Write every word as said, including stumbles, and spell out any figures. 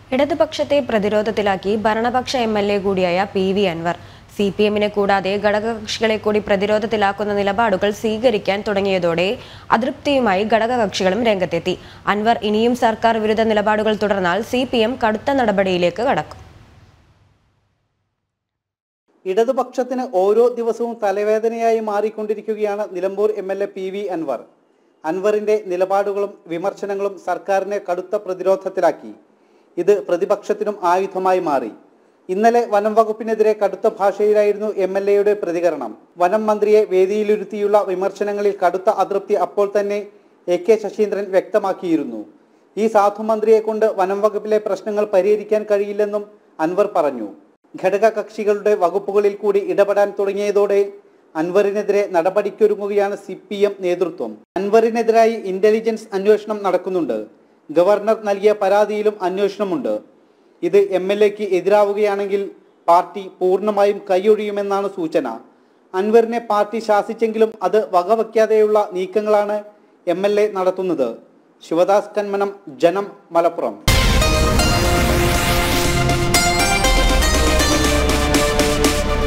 ഇടതുപക്ഷത്തെ പ്രതിരോധത്തിലാക്കി ഭരണപക്ഷ എം എൽ എ കൂടിയായ P V Anvar C P എമ്മിനെ കൂടാതെ ഘടകകക്ഷികളെ കൂടി പ്രതിരോധത്തിലാക്കുന്ന നിലപാടുകൾ സ്വീകരിക്കാൻ തുടങ്ങിയതോടെ അതൃപ്തിയുമായി ഘടകകക്ഷികളും രംഗത്തെത്തി. അൻവർ ഇനിയും സർക്കാർ വിരുദ്ധ നിലപാടുകൾ തുടർന്നാൽ സി പി എം കടുത്ത നടപടിയിലേക്ക് കടക്കും. ഇടതുപക്ഷത്തിന് ഓരോ ദിവസവും തലവേദനയായി മാറിക്കൊണ്ടിരിക്കുകയാണ് Nilambur M L A P V Anvar. അൻവറിന്റെ നിലപാടുകളും വിമർശനങ്ങളും സർക്കാരിനെ കടുത്ത പ്രതിരോധത്തിലാക്കി. ഇത് പ്രതിപക്ഷത്തിനും ആയുധമായി മാറി. ഇന്നലെ വനം വകുപ്പിനെതിരെ കടുത്ത ഭാഷയിലായിരുന്നു എം എൽ എയുടെ പ്രതികരണം. വനം മന്ത്രിയെ വേദിയിലിരുത്തിയുള്ള വിമർശനങ്ങളിൽ കടുത്ത അതൃപ്തി അപ്പോൾ തന്നെ എ കെ ശശീന്ദ്രൻ വ്യക്തമാക്കിയിരുന്നു. ഈ സാധു മന്ത്രിയെ കൊണ്ട് വനം വകുപ്പിലെ പ്രശ്നങ്ങൾ പരിഹരിക്കാൻ കഴിയില്ലെന്നും അൻവർ പറഞ്ഞു. ഘടക കക്ഷികളുടെ വകുപ്പുകളിൽ കൂടി ഇടപെടാൻ തുടങ്ങിയതോടെ അൻവറിനെതിരെ നടപടിക്കൊരുങ്ങുകയാണ് സി പി എം നേതൃത്വം. അൻവറിനെതിരായി ഇന്റലിജൻസ് അന്വേഷണം നടക്കുന്നുണ്ട്. ഗവർണർ നൽകിയ പരാതിയിലും അന്വേഷണമുണ്ട്. ഇത് എം എൽ എക്ക് എതിരാവുകയാണെങ്കിൽ പാർട്ടി പൂർണ്ണമായും കൈയൊഴിയുമെന്നാണ് സൂചന. അൻവറിനെ പാർട്ടി ശാസിച്ചെങ്കിലും അത് വകവയ്ക്കാതെയുള്ള നീക്കങ്ങളാണ് എം എൽ എ നടത്തുന്നത്. ശിവദാസ് കന്മനം, ജനം, മലപ്പുറം.